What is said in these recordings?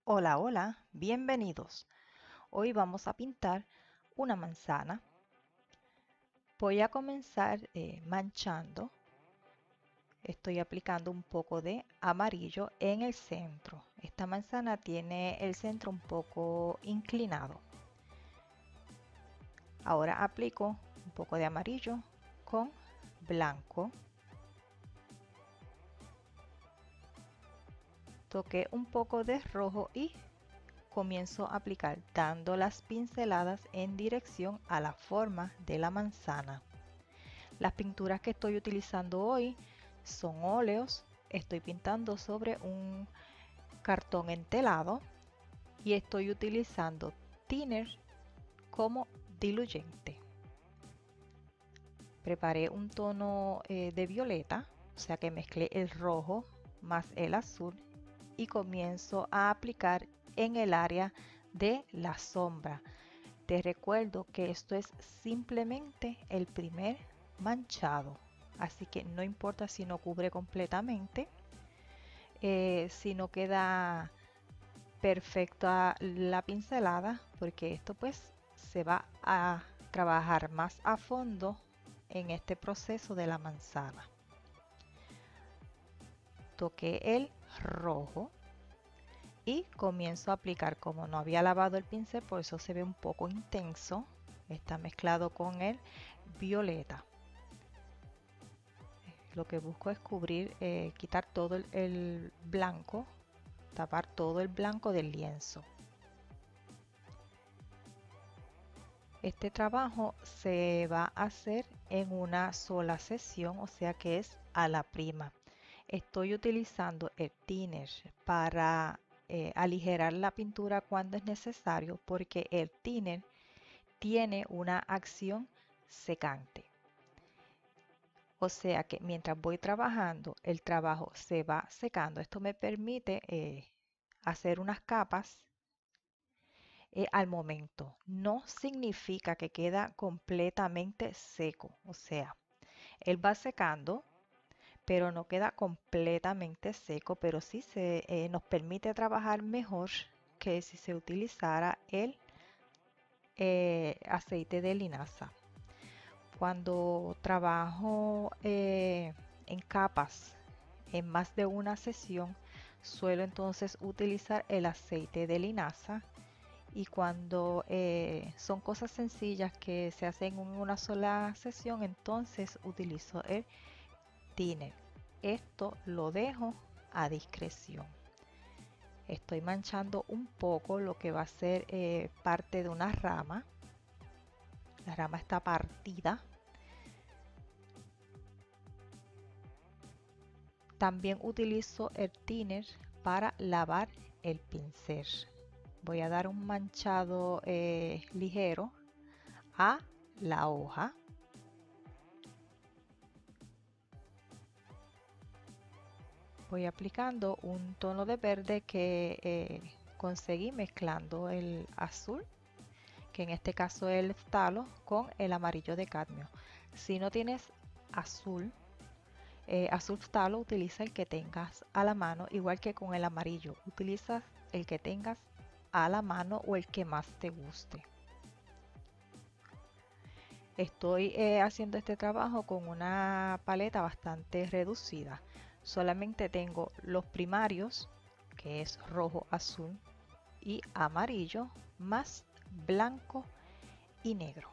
Hola, hola, bienvenidos. Hoy vamos a pintar una manzana. Voy a comenzar manchando. Estoy aplicando un poco de amarillo en el centro. Esta manzana tiene el centro un poco inclinado. Ahora aplico un poco de amarillo con blanco. Toqué un poco de rojo y comienzo a aplicar dando las pinceladas en dirección a la forma de la manzana. Las pinturas que estoy utilizando hoy son óleos. Estoy pintando sobre un cartón entelado y estoy utilizando thinner como diluyente. Preparé un tono de violeta, o sea que mezclé el rojo más el azul y comienzo a aplicar en el área de la sombra. Te recuerdo que esto es simplemente el primer manchado, así que no importa si no cubre completamente, si no queda perfecta la pincelada, porque esto pues se va a trabajar más a fondo en este proceso de la manzana. Toqué el rojo y comienzo a aplicar. Como no había lavado el pincel, por eso se ve un poco intenso, está mezclado con el violeta. Lo que busco es cubrir, quitar todo el blanco, tapar todo el blanco del lienzo. Este trabajo se va a hacer en una sola sesión, o sea que es a la prima. Estoy utilizando el thinner para aligerar la pintura cuando es necesario, porque el thinner tiene una acción secante. O sea que mientras voy trabajando, el trabajo se va secando. Esto me permite hacer unas capas al momento. No significa que queda completamente seco. O sea, él va secando, pero no queda completamente seco, pero sí nos permite trabajar mejor que si se utilizara el aceite de linaza. Cuando trabajo en capas en más de una sesión, suelo entonces utilizar el aceite de linaza, y cuando son cosas sencillas que se hacen en una sola sesión, entonces utilizo el thinner. Esto lo dejo a discreción. Estoy manchando un poco lo que va a ser parte de una rama. La rama está partida. También utilizo el thinner para lavar el pincel. Voy a dar un manchado ligero a la hoja. Voy aplicando un tono de verde que conseguí mezclando el azul, que en este caso es elftalo, con el amarillo de cadmio. Si no tienes azul, azul phthalo, utiliza el que tengas a la mano, igual que con el amarillo, utiliza el que tengas a la mano o el que más te guste. Estoy haciendo este trabajo con una paleta bastante reducida. Solamente tengo los primarios, que es rojo, azul y amarillo, más blanco y negro.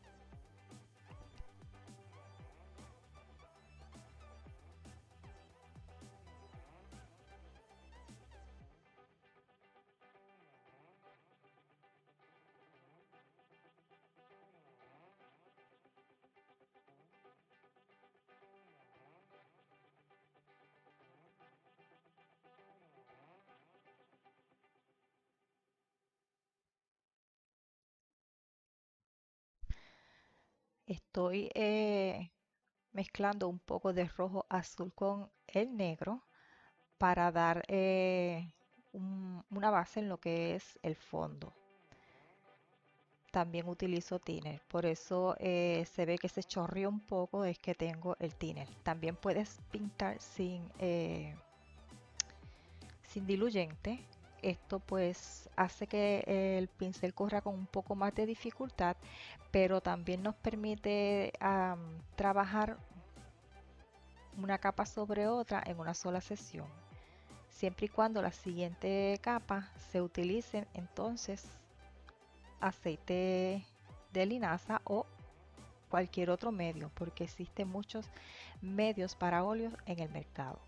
Estoy mezclando un poco de rojo azul con el negro para dar una base en lo que es el fondo. También utilizo thinner, por eso se ve que se chorreó un poco, es que tengo el thinner. También puedes pintar sin diluyente, Esto pues hace que el pincel corra con un poco más de dificultad, pero también nos permite trabajar una capa sobre otra en una sola sesión, siempre y cuando la siguiente capa se utilice entonces aceite de linaza o cualquier otro medio, porque existen muchos medios para óleos en el mercado.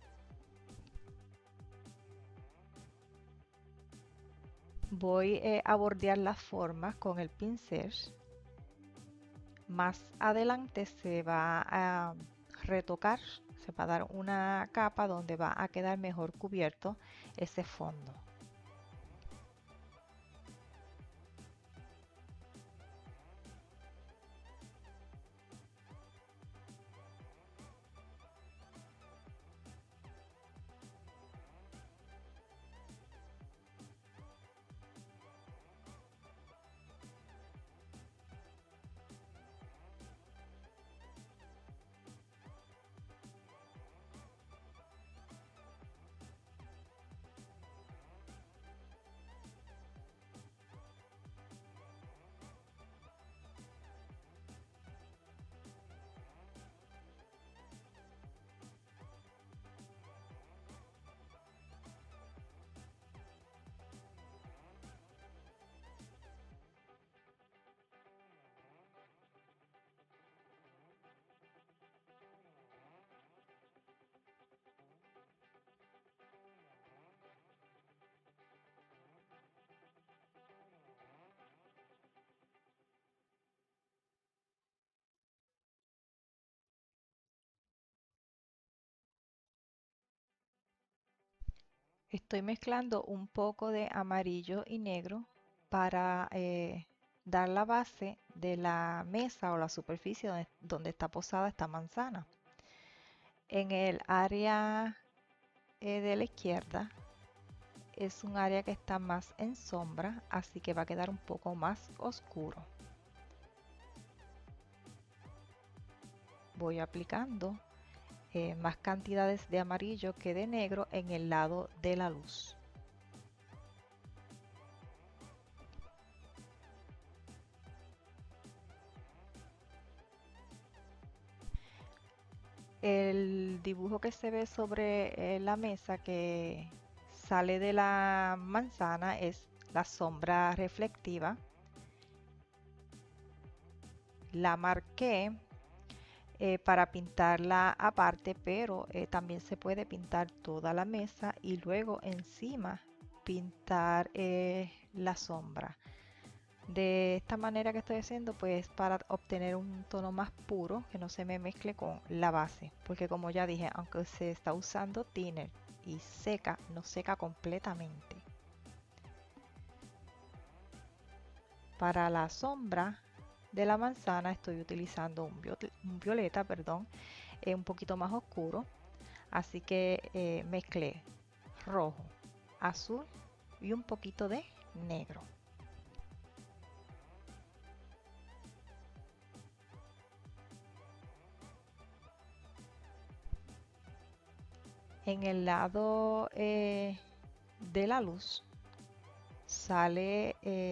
Voy a bordear las formas con el pincel. Más adelante se va a retocar, se va a dar una capa donde va a quedar mejor cubierto ese fondo. Estoy mezclando un poco de amarillo y negro para dar la base de la mesa o la superficie donde está posada esta manzana. En el área de la izquierda es un área que está más en sombra, así que va a quedar un poco más oscuro. Voy aplicando más cantidades de amarillo que de negro en el lado de la luz. El dibujo que se ve sobre la mesa que sale de la manzana es la sombra reflectiva. La marqué para pintarla aparte, pero también se puede pintar toda la mesa y luego encima pintar la sombra. De esta manera que estoy haciendo, pues para obtener un tono más puro que no se me mezcle con la base, porque como ya dije, aunque se está usando thinner y seca, no seca completamente. Para la sombra de la manzana estoy utilizando un violeta, perdón, un poquito más oscuro, así que mezclé rojo, azul y un poquito de negro. En el lado de la luz sale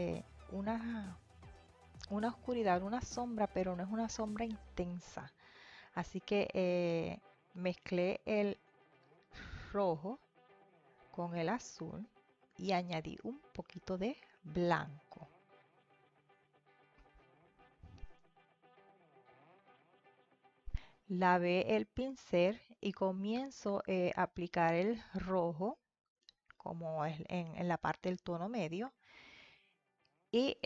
una oscuridad, una sombra, pero no es una sombra intensa. Así que mezclé el rojo con el azul y añadí un poquito de blanco. Lavé el pincel y comienzo a aplicar el rojo como es en la parte del tono medio y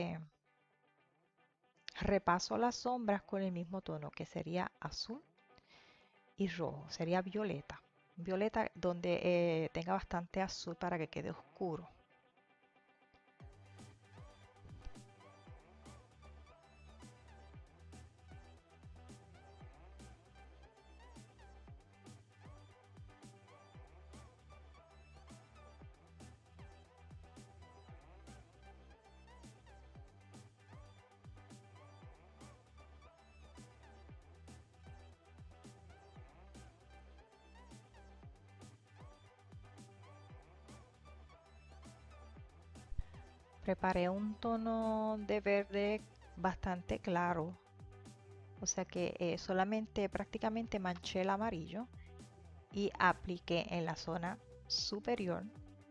repaso las sombras con el mismo tono que sería azul y rojo, sería violeta. Violeta donde tenga bastante azul para que quede oscuro. Preparé un tono de verde bastante claro, o sea que solamente prácticamente manché el amarillo y apliqué en la zona superior.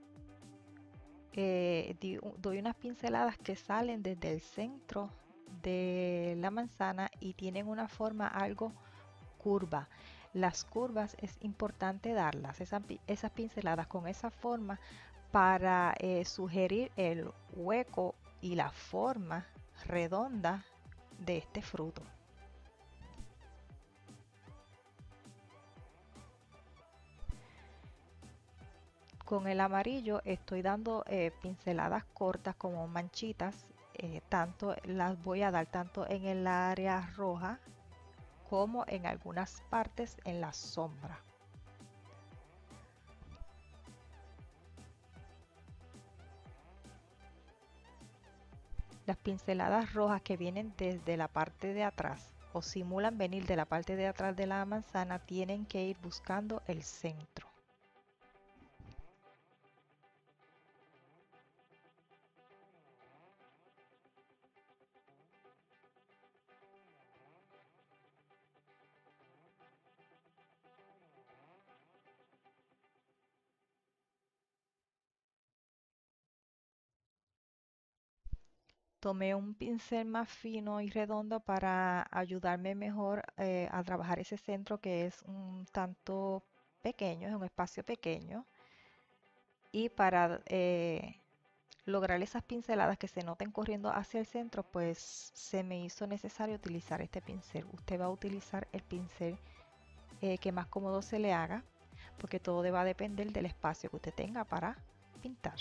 Doy unas pinceladas que salen desde el centro de la manzana y tienen una forma algo curva. Las curvas es importante darlas, esas pinceladas con esa forma para sugerir el hueco y la forma redonda de este fruto. Con el amarillo estoy dando pinceladas cortas como manchitas, tanto las voy a dar tanto en el área roja como en algunas partes en la sombra. Las pinceladas rojas que vienen desde la parte de atrás o simulan venir de la parte de atrás de la manzana tienen que ir buscando el centro. Tomé un pincel más fino y redondo para ayudarme mejor a trabajar ese centro que es un tanto pequeño, es un espacio pequeño. Y para lograr esas pinceladas que se noten corriendo hacia el centro, pues se me hizo necesario utilizar este pincel. Usted va a utilizar el pincel que más cómodo se le haga, porque todo va a depender del espacio que usted tenga para pintar.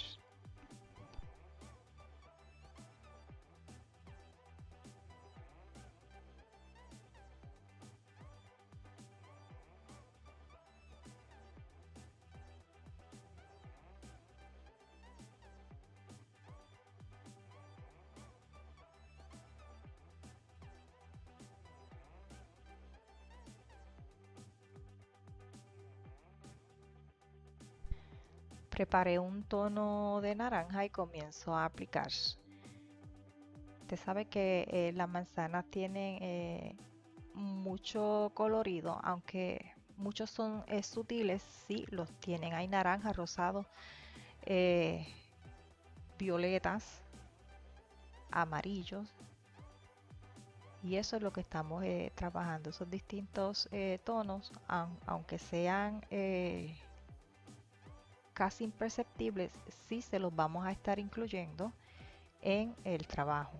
Preparé un tono de naranja y comienzo a aplicar. Usted sabe que las manzanas tienen mucho colorido, aunque muchos son sutiles, sí los tienen. Hay naranja, rosado, eh, violetas, amarillos, y eso es lo que estamos trabajando. Esos distintos tonos, aunque sean casi imperceptibles, sí se los vamos a estar incluyendo en el trabajo.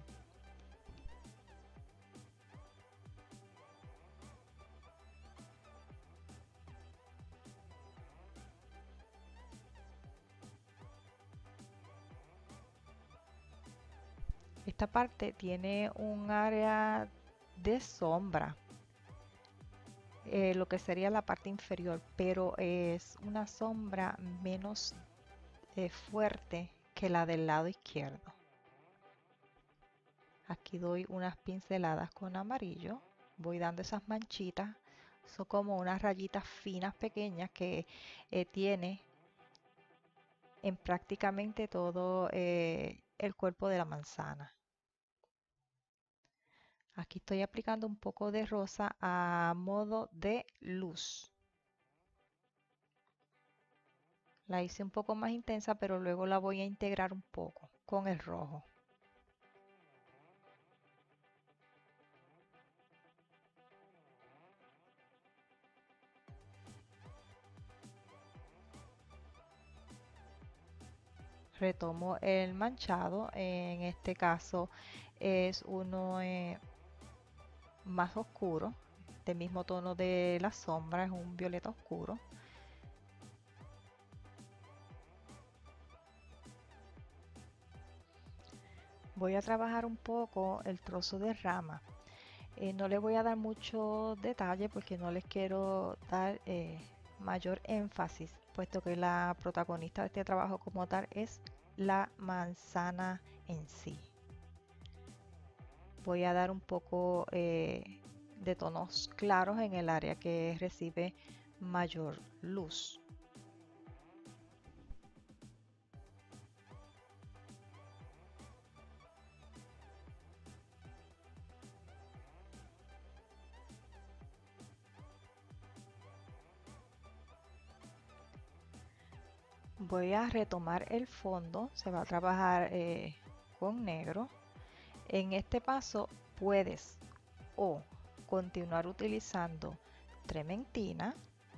Esta parte tiene un área de sombra, lo que sería la parte inferior, pero es una sombra menos fuerte que la del lado izquierdo. Aquí doy unas pinceladas con amarillo, voy dando esas manchitas, son como unas rayitas finas pequeñas que tiene en prácticamente todo el cuerpo de la manzana. Aquí estoy aplicando un poco de rosa a modo de luz. La hice un poco más intensa, pero luego la voy a integrar un poco con el rojo. Retomo el manchado, en este caso es uno más oscuro, del mismo tono de la sombra, es un violeta oscuro. Voy a trabajar un poco el trozo de rama. No le voy a dar mucho detalle porque no les quiero dar mayor énfasis, puesto que la protagonista de este trabajo como tal es la manzana en sí. Voy a dar un poco de tonos claros en el área que recibe mayor luz. Voy a retomar el fondo, se va a trabajar con negro. En este paso puedes o continuar utilizando trementina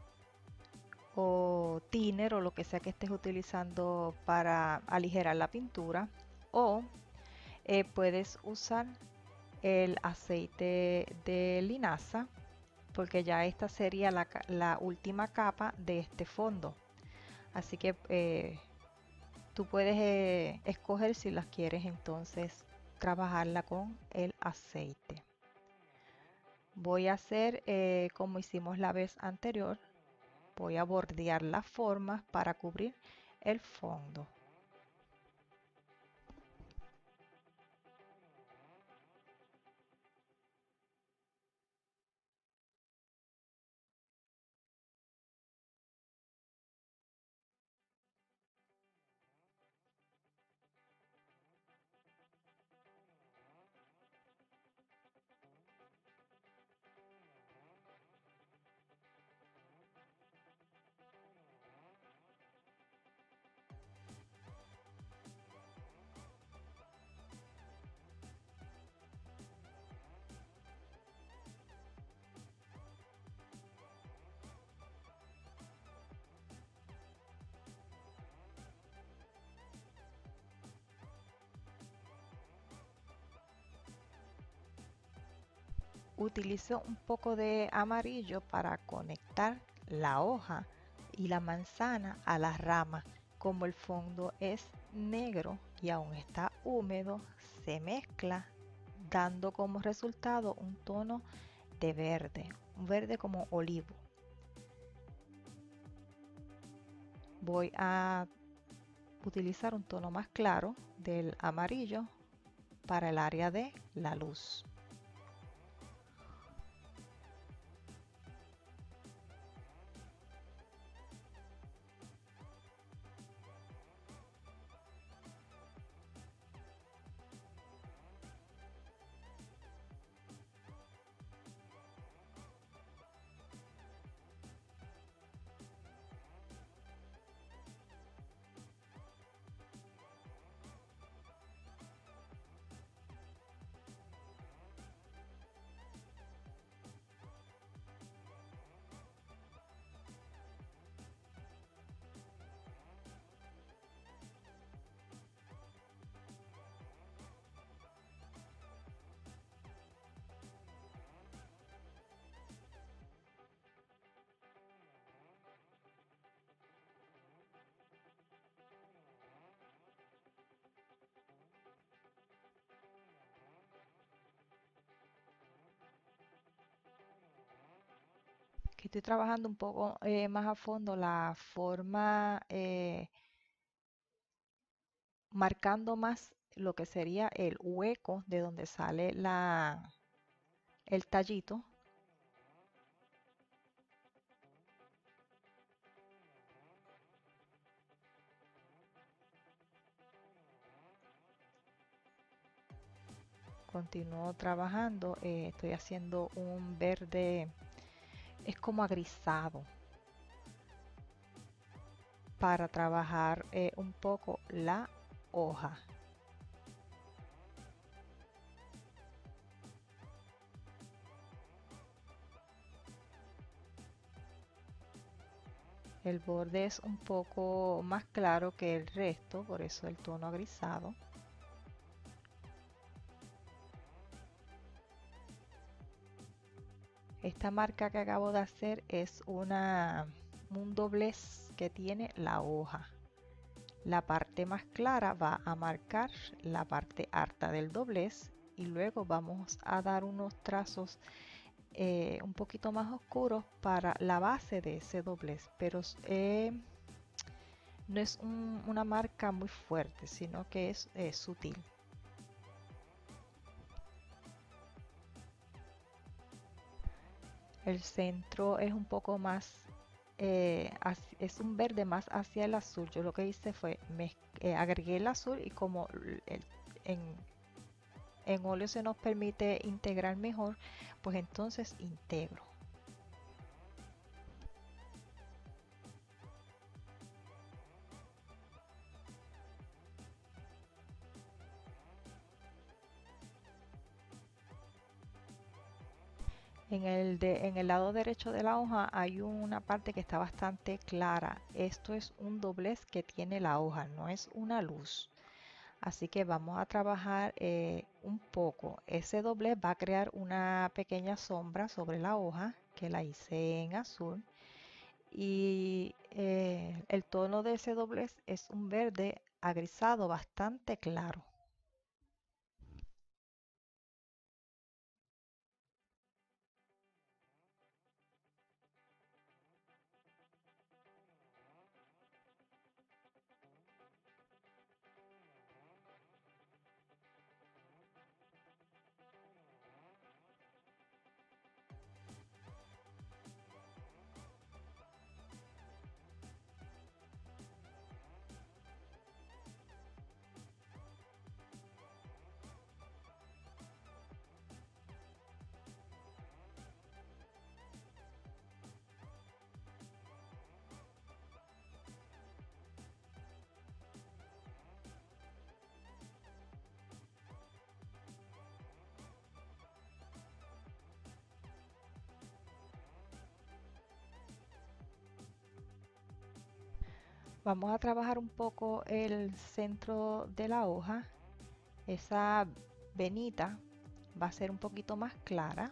o thinner o lo que sea que estés utilizando para aligerar la pintura, o puedes usar el aceite de linaza, porque ya esta sería la última capa de este fondo. Así que tú puedes escoger si las quieres entonces trabajarla con el aceite. Voy a hacer como hicimos la vez anterior. Voy a bordear las formas para cubrir el fondo. Utilizo un poco de amarillo para conectar la hoja y la manzana a la rama. Como el fondo es negro y aún está húmedo, se mezcla dando como resultado un tono de verde, un verde como olivo. Voy a utilizar un tono más claro del amarillo para el área de la luz. Que estoy trabajando un poco más a fondo la forma, marcando más lo que sería el hueco de donde sale el tallito. Continúo trabajando, estoy haciendo un verde, es como agrisado, para trabajar un poco la hoja. El borde es un poco más claro que el resto, por eso el tono agrisado. Esta marca que acabo de hacer es un doblez que tiene la hoja. La parte más clara va a marcar la parte alta del doblez y luego vamos a dar unos trazos un poquito más oscuros para la base de ese doblez, pero no es una marca muy fuerte, sino que es sutil. El centro es un poco más, es un verde más hacia el azul. Yo lo que hice fue, agregué el azul y como en, en óleo se nos permite integrar mejor, pues entonces integro. En el lado derecho de la hoja hay una parte que está bastante clara. Esto es un doblez que tiene la hoja, no es una luz. Así que vamos a trabajar un poco. Ese doblez va a crear una pequeña sombra sobre la hoja que la hice en azul. Y el tono de ese doblez es un verde agrisado bastante claro. Vamos a trabajar un poco el centro de la hoja. Esa venita va a ser un poquito más clara.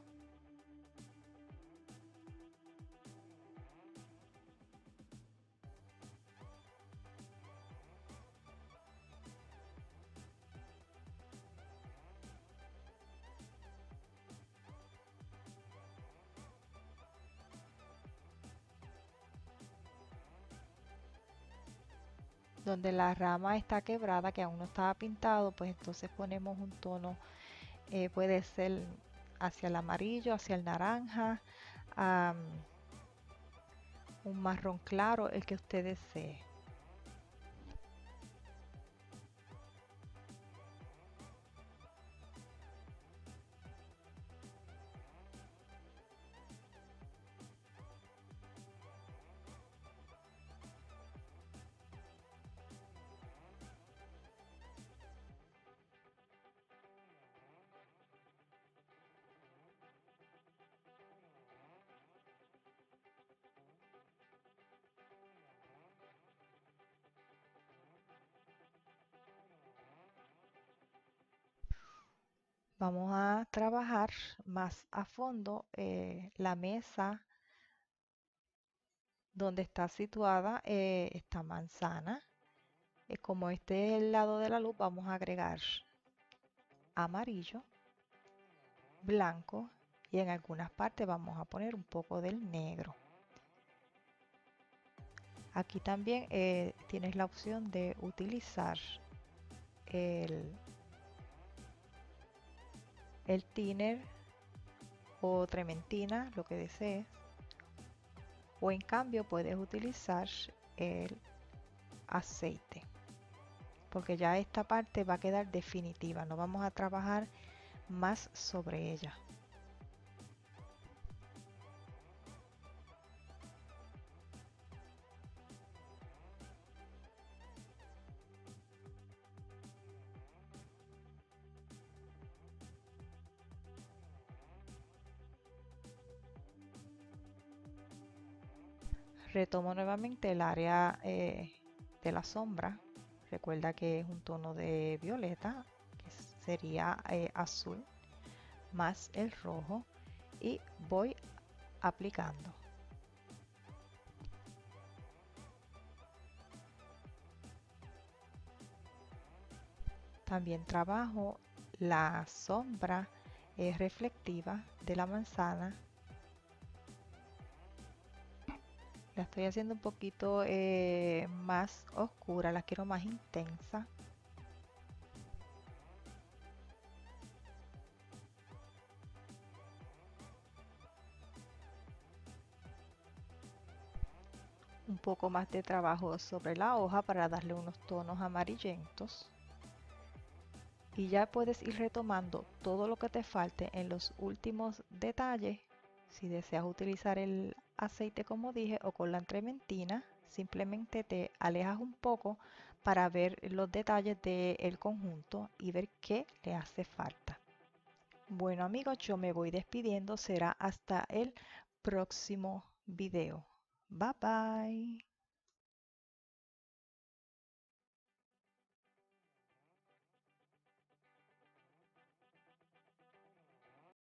Donde la rama está quebrada, que aún no estaba pintado, pues entonces ponemos un tono, puede ser hacia el amarillo, hacia el naranja, am, un marrón claro, el que usted desee. Vamos a trabajar más a fondo la mesa donde está situada esta manzana. Como este es el lado de la luz, vamos a agregar amarillo, blanco y en algunas partes vamos a poner un poco del negro. Aquí también tienes la opción de utilizar el, el thinner o trementina, lo que desees, o en cambio puedes utilizar el aceite, porque ya esta parte va a quedar definitiva, no vamos a trabajar más sobre ella. Retomo nuevamente el área de la sombra. Recuerda que es un tono de violeta, que sería azul, más el rojo, y voy aplicando. También trabajo la sombra reflectiva de la manzana. La estoy haciendo un poquito más oscura, la quiero más intensa. Un poco más de trabajo sobre la hoja para darle unos tonos amarillentos. Y ya puedes ir retomando todo lo que te falte en los últimos detalles. Si deseas utilizar el aceite como dije o con la trementina, simplemente te alejas un poco para ver los detalles del conjunto y ver qué le hace falta. Bueno amigos, yo me voy despidiendo. Será hasta el próximo video. Bye bye.